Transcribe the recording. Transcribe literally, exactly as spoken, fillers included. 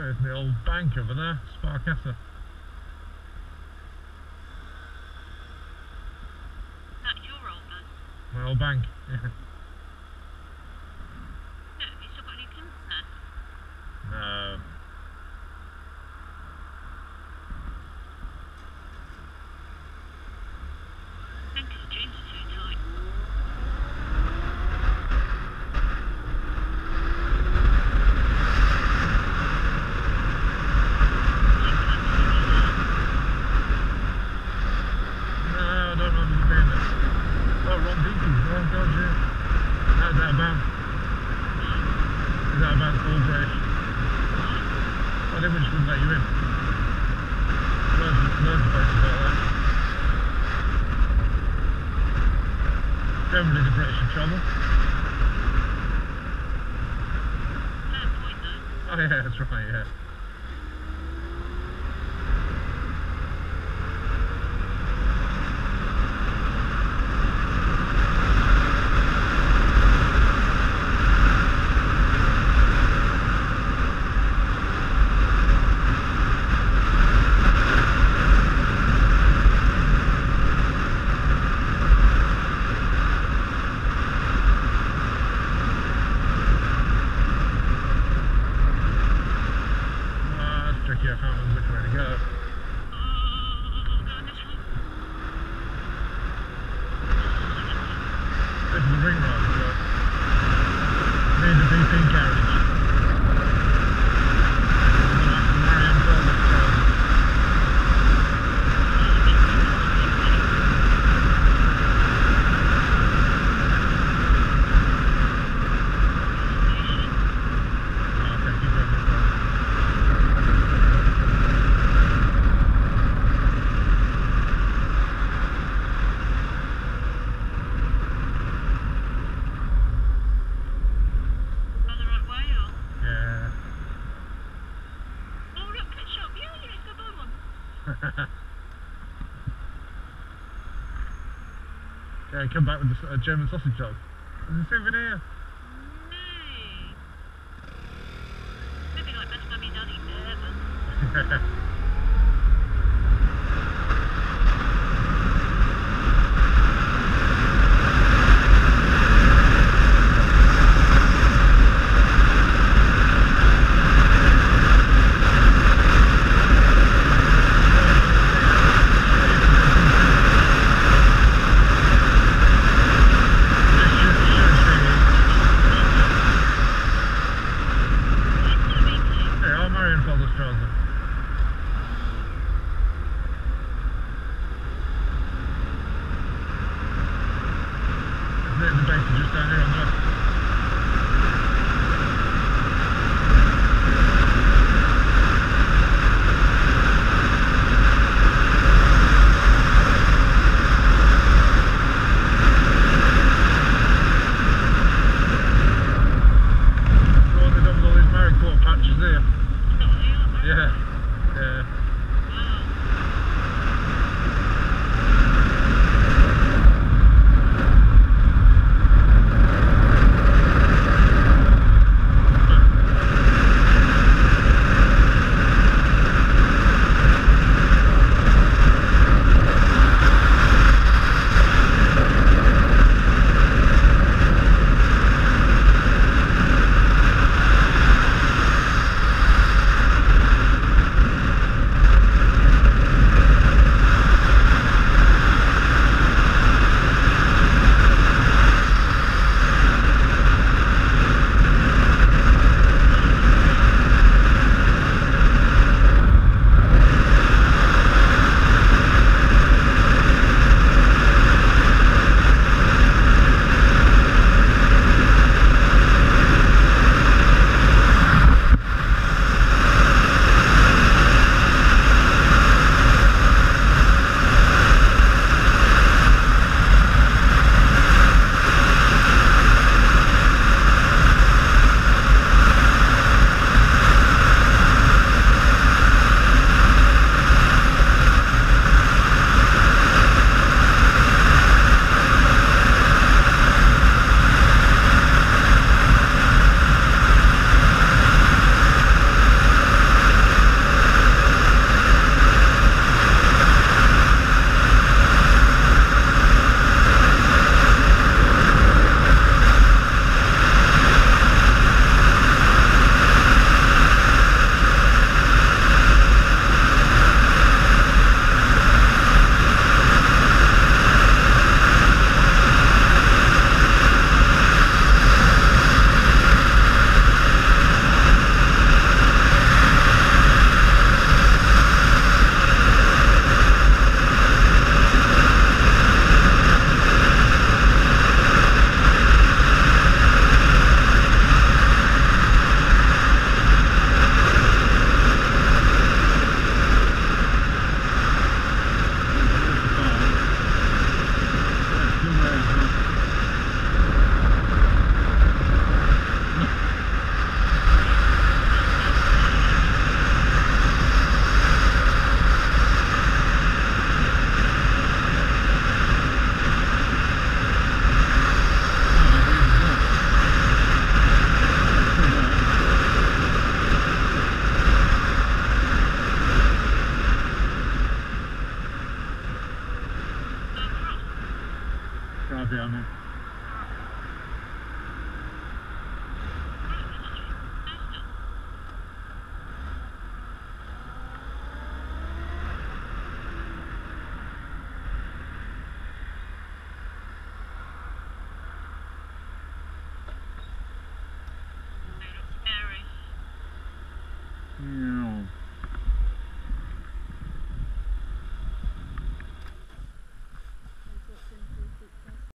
There's the old bank over there, Sparkessa. That's your old bank? My old bank, yeah. No, have you still got any tenants there? No. I think his jeans are too tight. Germany the British in trouble. Fair point though. Oh yeah, that's right, yeah. I can't remember which way to go. Oh, going this way. This is the ring road, so need the V P carriage. Marion Felder Trail. Okay, keep going, keep going. Yeah, come back with a uh, German sausage dog. There's a souvenir. No. Maybe like best mummy daddy ever. The base is just down here on the left. The one that done with all these marigold patches here. Yeah, yeah. have it on it. Scary. Yeah.